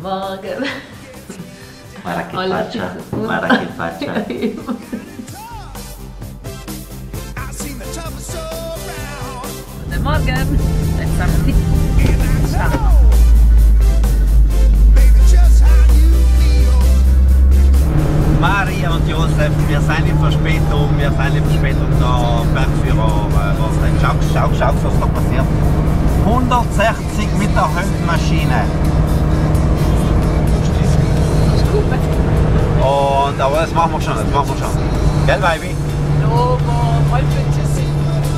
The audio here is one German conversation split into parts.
Morgen. Guarda che faccia, guarda che faccia. Guten Morgen. Jetzt haben wir Maria und Josef, wir sind in Verspätung, da Bergführer, schau, was da passiert. 160 mit der Höhenmaschine. Und, aber das machen wir schon, Gell, Weibi? Logo, Wollpünste sind.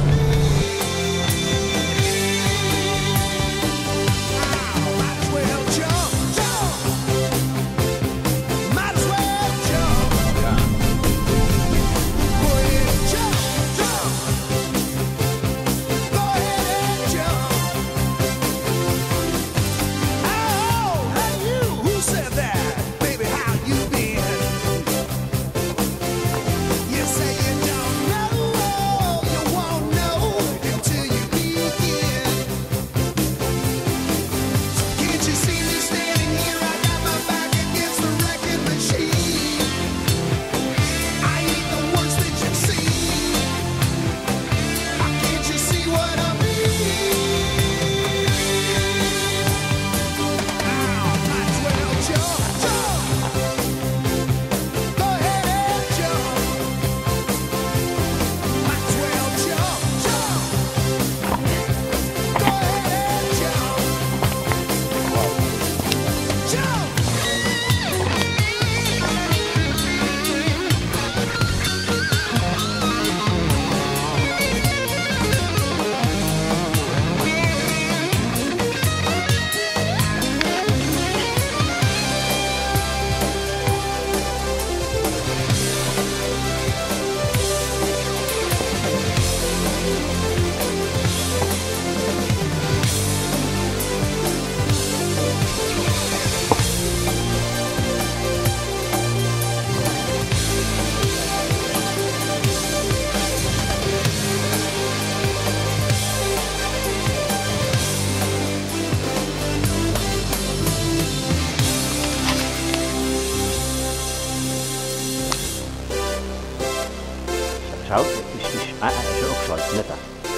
Schau, ist schon aufgeschaltet, nicht da.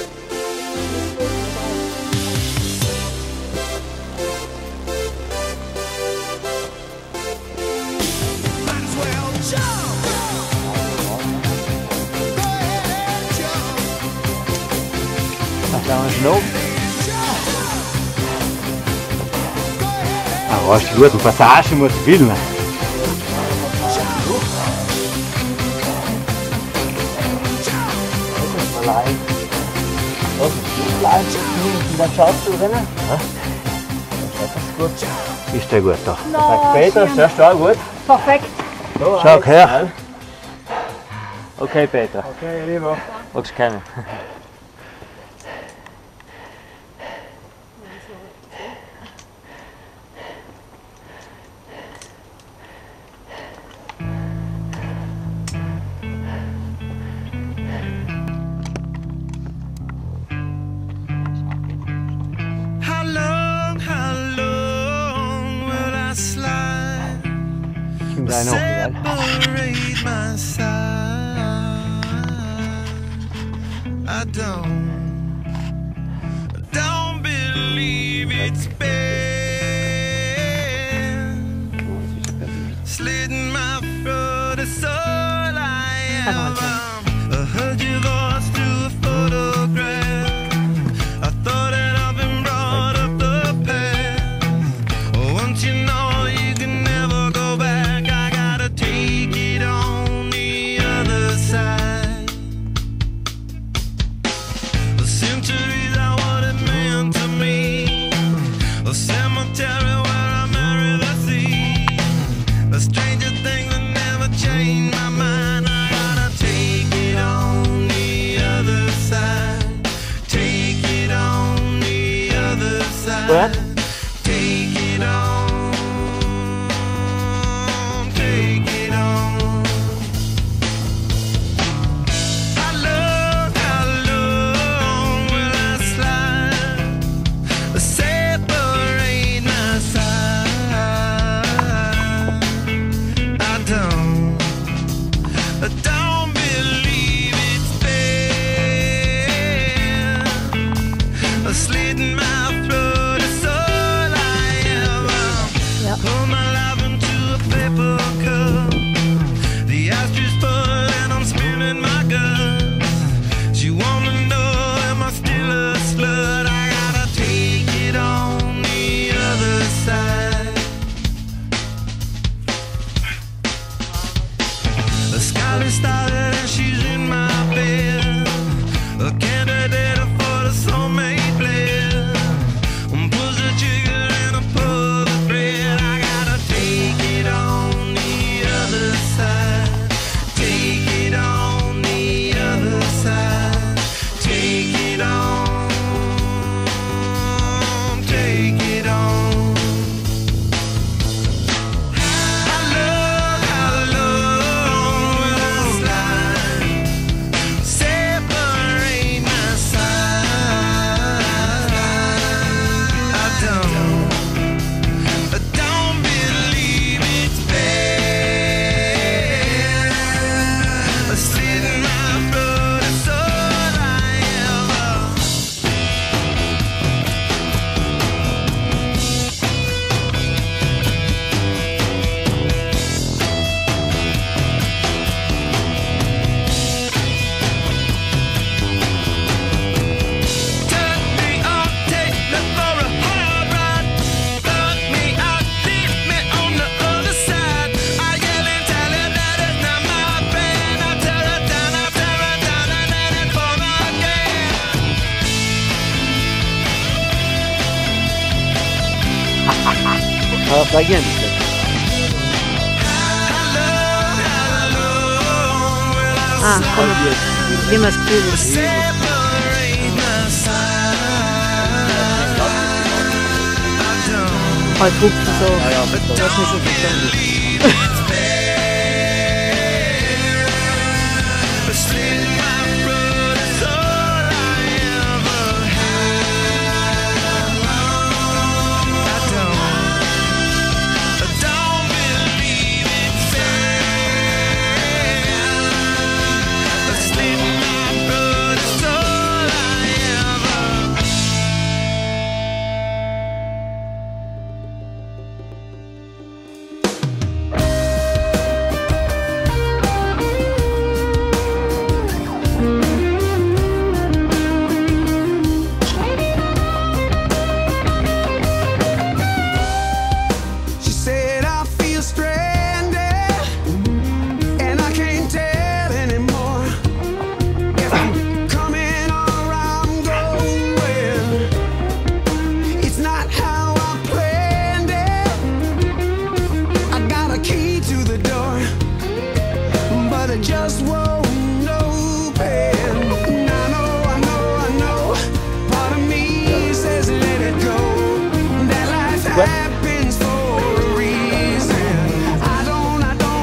Was haben wir schon oben? Ah, hast du gut, eine Passage muss ich filmen. Dann schaust du rein. Ist der gut da? No, Peter, sehr stark gut. Perfekt. So, Schau her. Okay, Peter. Okay, lieber. Magst du kennen? Separate my side. I don't believe it's been slitting my throat is all I am. I heard your voice through a photograph. I thought that I've been brought up the past. Once you know you can never go back, I gotta take it on the other side. The centuries are what it meant to me. A cemetery where I marry the sea. A stranger thing that never changed my mind. I gotta take Aber vielleicht ein bisschen. Ah, komm. Wie man das Gefühl ist. Halt guckt so. Ja, das ist nicht so verständlich. Just won't open. I know. Part of me says let it go. That life happens for a reason. I don't.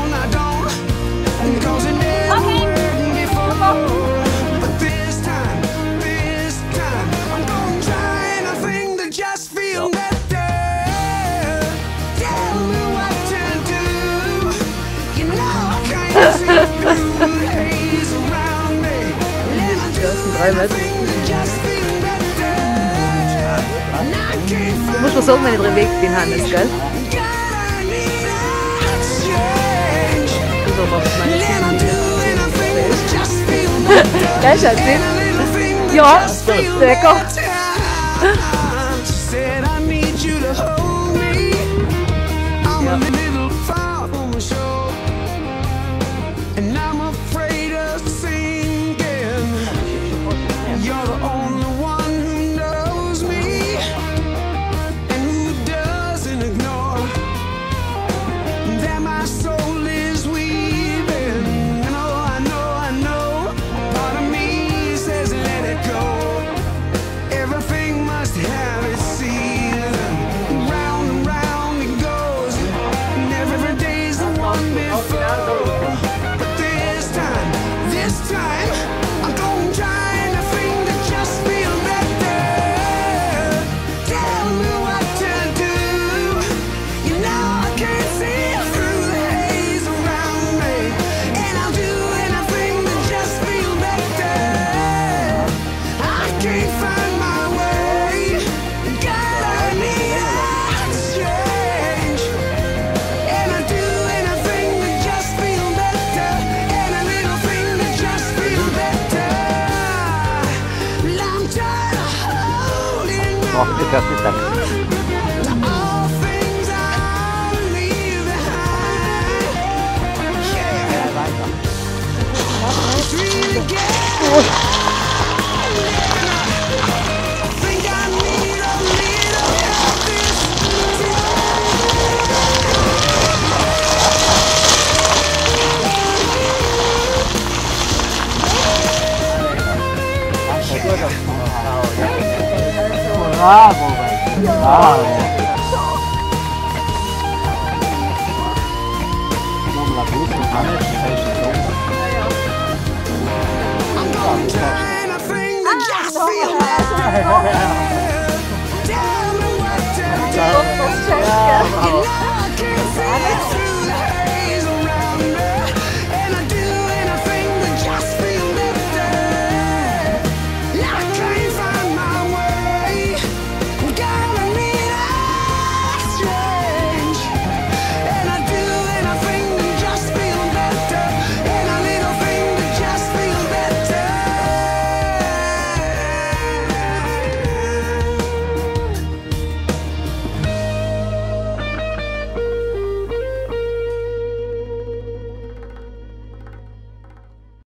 Cause it never worked before. But this time, I'm gonna try anything to just feel better. Tell me what to do. You know I can't see. Du musst versuchen, wenn ich den Weg bin, Hannes, gell? So, was meine Geil, Schatzi? Ja, lecker. Ich hab gesagt. Bravo, bravo. Nochmal ein bisschen Hannes, das heißt schon so. Ja,